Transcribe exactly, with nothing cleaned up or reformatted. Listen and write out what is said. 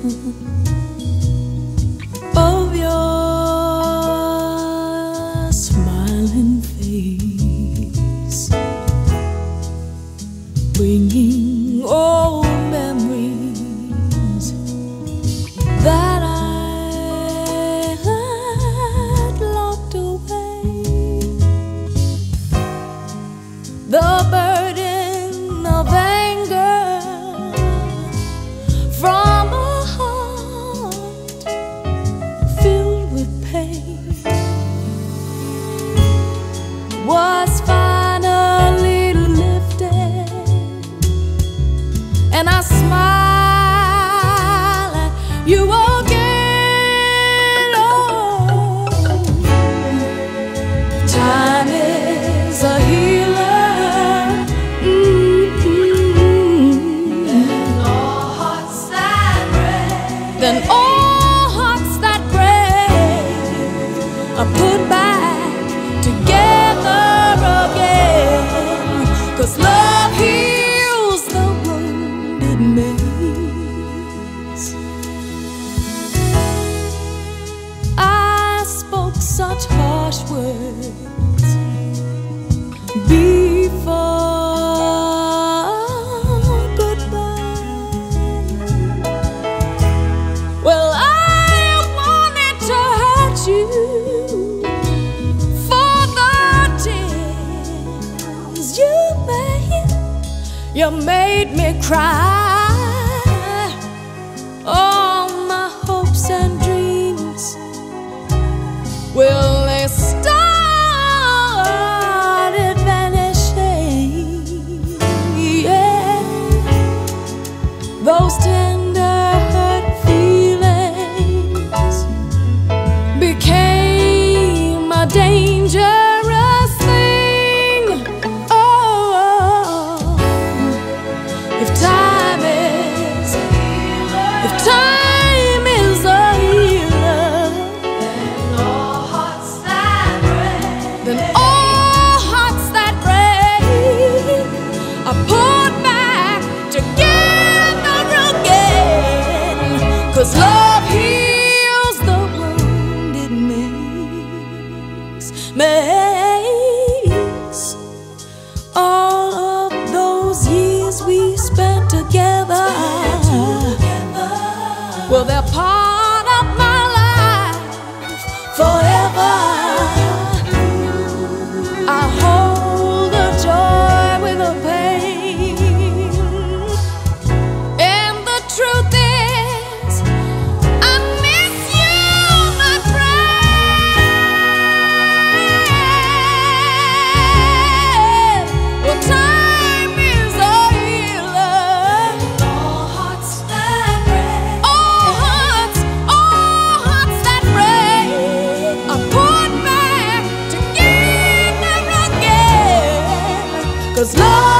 of your smiling face, bringing old memories that I had locked away. The burden of anger from a heart filled with pain was finally lifted, and I smile at you again. Oh, time is a healer. Mm-hmm. Then all hearts that break, then all hearts that break are put back together again. 'Cause love heals the wounded makes. I spoke such harsh words before goodbye. Well, I wanted to hurt you for the tears you made. You made me cry. All my hopes and dreams, well, they started vanishing. Yeah, those tender hurt feelings became a dangerous thing. Oh, if time is a healer, if time is a healer, then all hearts that break, then all hearts that break are put back together again. 'Cause love heals the wounded makes, makes. All of those years we spent together, well, they're part of my life forever. I hold the joy with the pain, and the truth is, I miss you, my friend. Well, time is a healer. All hearts that break, all hearts, all hearts that break are put back together again. 'Cause love